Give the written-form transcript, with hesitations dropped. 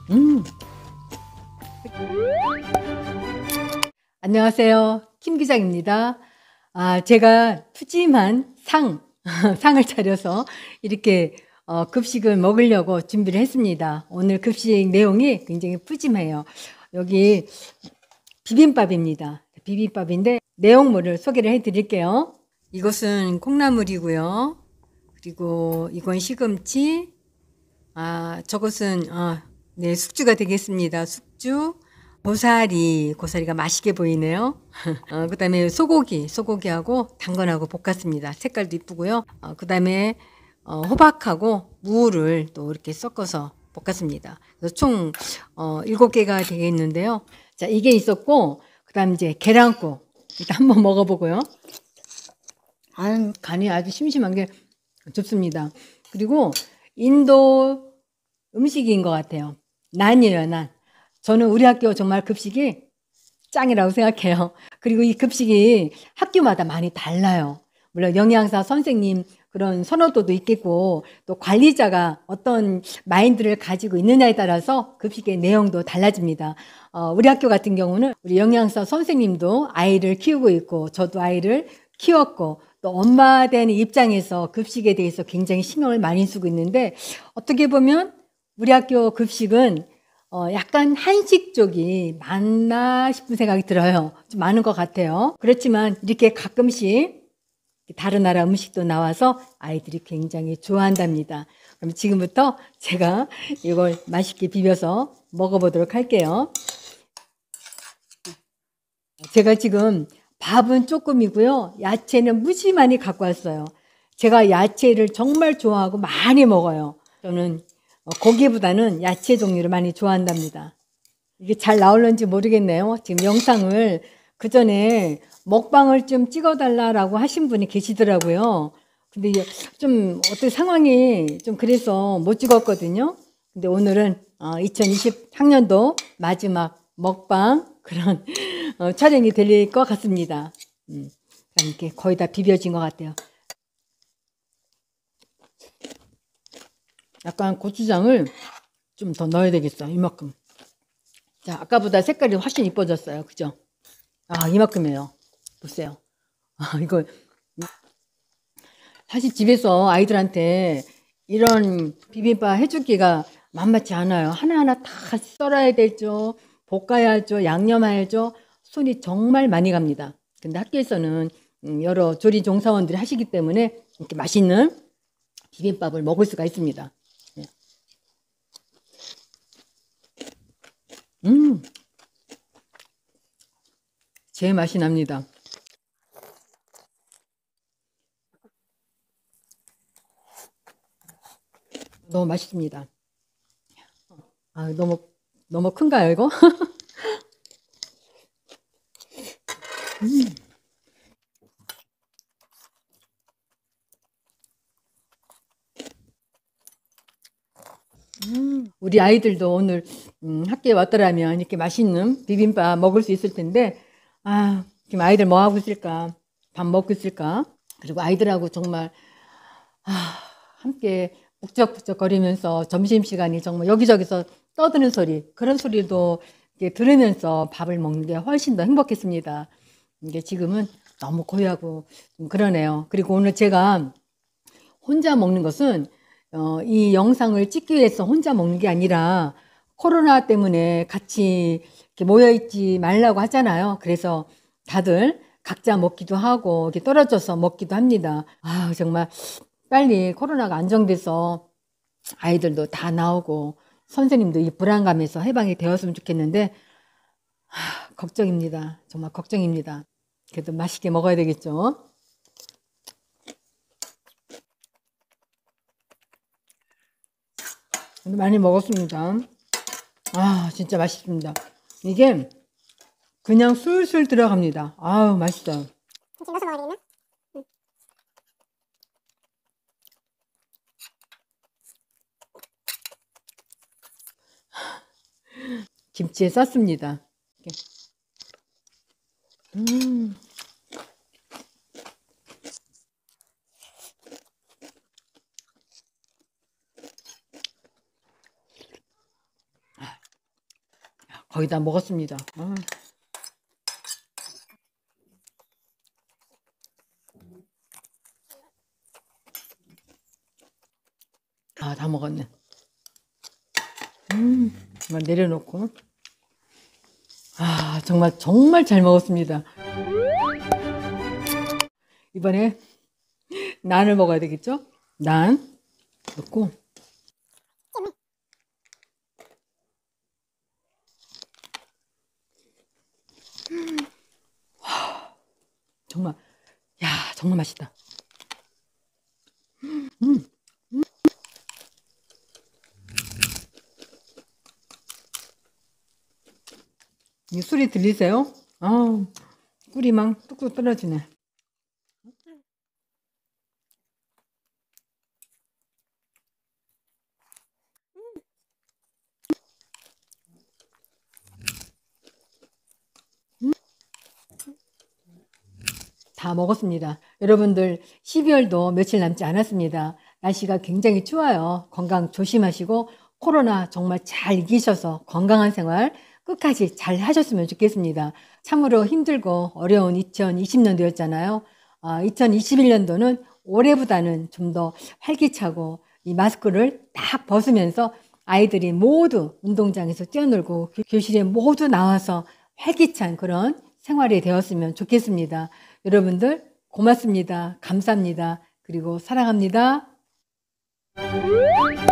음. 안녕하세요. 김 기장입니다. 제가 푸짐한 상을 차려서 이렇게 급식을 먹으려고 준비를 했습니다. 오늘 급식 내용이 굉장히 푸짐해요. 여기 비빔밥입니다. 비빔밥인데 내용물을 소개를 해 드릴게요. 이것은 콩나물이고요. 그리고 이건 시금치. 저것은 네, 숙주가 되겠습니다. 숙주. 고사리가 맛있게 보이네요. 그다음에 소고기하고 당근하고 볶았습니다. 색깔도 이쁘고요. 그다음에 호박하고 무를 또 이렇게 섞어서 볶았습니다. 그래서 총 7개가 되겠는데요. 자, 이게 있었고, 그다음 이제 계란국 일단 한번 먹어보고요. 간이 아주 심심한 게 좋습니다. 그리고 인도 음식인 것 같아요. 난이에요, 난. 저는 우리 학교 정말 급식이 짱이라고 생각해요. 그리고 이 급식이 학교마다 많이 달라요. 물론 영양사 선생님 그런 선호도도 있겠고, 또 관리자가 어떤 마인드를 가지고 있느냐에 따라서 급식의 내용도 달라집니다. 우리 학교 같은 경우는 우리 영양사 선생님도 아이를 키우고 있고, 저도 아이를 키웠고, 또 엄마 되는 입장에서 급식에 대해서 굉장히 신경을 많이 쓰고 있는데, 어떻게 보면 우리 학교 급식은 약간 한식 쪽이 맞나 싶은 생각이 들어요. 좀 많은 것 같아요. 그렇지만 이렇게 가끔씩 다른 나라 음식도 나와서 아이들이 굉장히 좋아한답니다. 그럼 지금부터 제가 이걸 맛있게 비벼서 먹어보도록 할게요. 제가 지금 밥은 조금이고요. 야채는 무지 많이 갖고 왔어요. 제가 야채를 정말 좋아하고 많이 먹어요. 저는 고기보다는 야채 종류를 많이 좋아한답니다. 이게 잘 나올는지 모르겠네요. 지금 영상을 그 전에 먹방을 좀 찍어달라고 하신 분이 계시더라고요. 근데 이게 좀 어떤 상황이 좀 그래서 못 찍었거든요. 근데 오늘은 2020 학년도 마지막 먹방 그런 촬영이 될 것 같습니다. 이렇게 거의 다 비벼진 것 같아요. 약간 고추장을 좀 더 넣어야 되겠어. 이만큼. 자, 아까보다 색깔이 훨씬 이뻐졌어요. 그죠? 이만큼이에요. 보세요. 이거 사실 집에서 아이들한테 이런 비빔밥 해주기가 만만치 않아요. 하나하나 다 썰어야 되죠. 볶아야죠. 양념해야죠. 손이 정말 많이 갑니다. 근데 학교에서는 여러 조리 종사원들이 하시기 때문에 이렇게 맛있는 비빔밥을 먹을 수가 있습니다. 네. 제 맛이 납니다. 너무 맛있습니다. 너무 큰가요, 이거? 우리 아이들도 오늘 학교에 왔더라면 이렇게 맛있는 비빔밥 먹을 수 있을 텐데, 지금 아이들 뭐 하고 있을까? 밥 먹고 있을까? 그리고 아이들하고 정말 함께 북적북적 거리면서 점심시간이 정말 여기저기서 떠드는 소리, 그런 소리도 이렇게 들으면서 밥을 먹는 게 훨씬 더 행복했습니다. 이게 지금은 너무 고요하고 좀 그러네요. 그리고 오늘 제가 혼자 먹는 것은 이 영상을 찍기 위해서 혼자 먹는 게 아니라 코로나 때문에 같이 이렇게 모여있지 말라고 하잖아요. 그래서 다들 각자 먹기도 하고 이렇게 떨어져서 먹기도 합니다. 정말 빨리 코로나가 안정돼서 아이들도 다 나오고 선생님도 이 불안감에서 해방이 되었으면 좋겠는데 걱정입니다. 정말 걱정입니다. 그래도 맛있게 먹어야 되겠죠. 많이 먹었습니다. 진짜 맛있습니다. 이게 그냥 술술 들어갑니다. 맛있어요. 김치 넣어서 먹어야 되겠나? 김치에 쌌습니다. 거의 다 먹었습니다. 다 먹었네. 정말 내려놓고. 정말 잘 먹었습니다. 이번에 난을 먹어야 되겠죠? 난 넣고. 정말, 정말 맛있다. 이 술이 들리세요? 꿀이 막 뚝뚝 떨어지네. 다 먹었습니다. 여러분들 12월도 며칠 남지 않았습니다. 날씨가 굉장히 추워요. 건강 조심하시고 코로나 정말 잘 이기셔서 건강한 생활 끝까지 잘 하셨으면 좋겠습니다. 참으로 힘들고 어려운 2020년도였잖아요. 2021년도는 올해보다는 좀 더 활기차고 이 마스크를 딱 벗으면서 아이들이 모두 운동장에서 뛰어놀고 교실에 모두 나와서 활기찬 그런 생활이 되었으면 좋겠습니다. 여러분들 고맙습니다. 감사합니다. 그리고 사랑합니다.